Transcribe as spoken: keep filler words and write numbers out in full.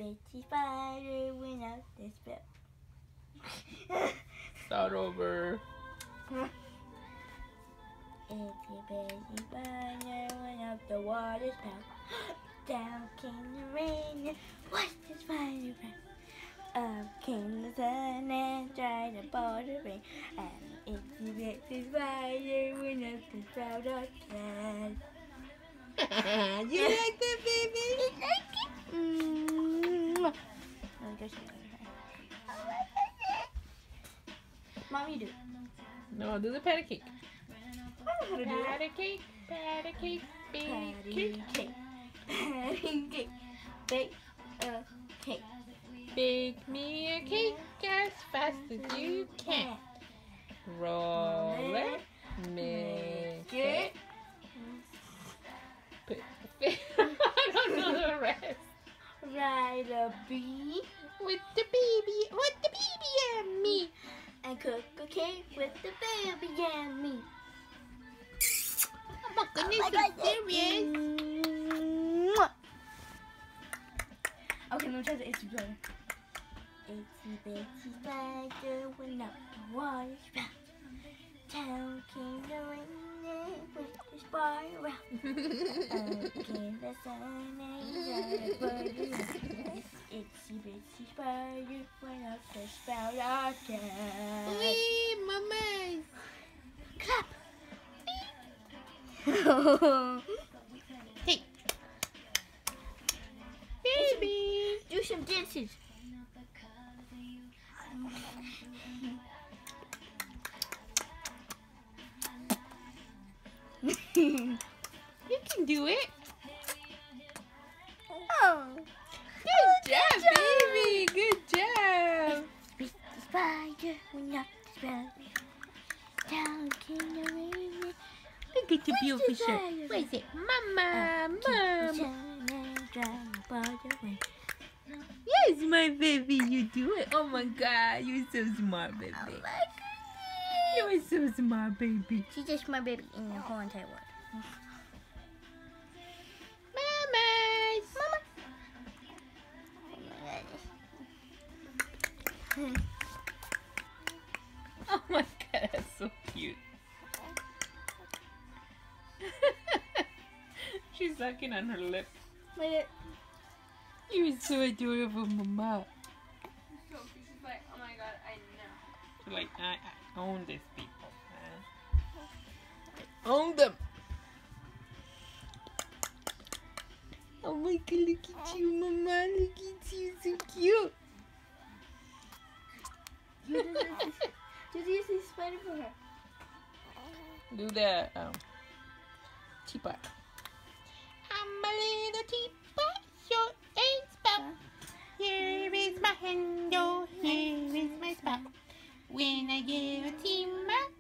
bitsy spider went up the spout. Start over. Itsy bitsy spider went up the water spout. Down came the rain and washed the spider out. Up came the sun and dried up all the rain. And itsy bitsy spider went up the spout again. You like that, baby? You like it? Mm-hmm. Mom, you do it. No, do the patty cake. I know how to do it. Patty cake, patty cake, bake Patty cake. cake. Patty cake. Bake a cake. Bake me a cake as fast as you can. Roll it, make it. Put the I don't know the rest. Ride a bee With the baby, with the baby and me. and cook a cake with the baby and me. Oh my goodness, so serious. Mwah. Okay, let me try the itsy spider. Itsy bitsy spider went up the water spout. Down came the rain and with the spider out. Up came the sun and dried up all the rain. Itsy bitsy spider went up the spout again. Wee, mama. Clap! Hey, baby. Do some dances. You can do it. Oh, Good good job, job. baby. Good job. the spider went up the spout. Down came the rain. Look at the beautiful shirt. spider? What is it? Mama, Up came the mom. sun and dried up all the rain. Yes, my baby, you do it. Oh my God, you're so smart, baby. Oh my You're so smart, baby. She's just my baby in the whole entire world. Mamas. Mama. Oh my God, that's so cute. She's sucking on her lip. Wait, You're so adorable, Mama. she's like, oh my god, I know. She's like, I, I own these people, man. I own them. Oh my God, look at you, Mama. Look at you, so cute. You do this, do this is spider for her. Do the um, teapot. I'm a little teapot, short and spout. Here is my handle, here is my spout. When I give a team back,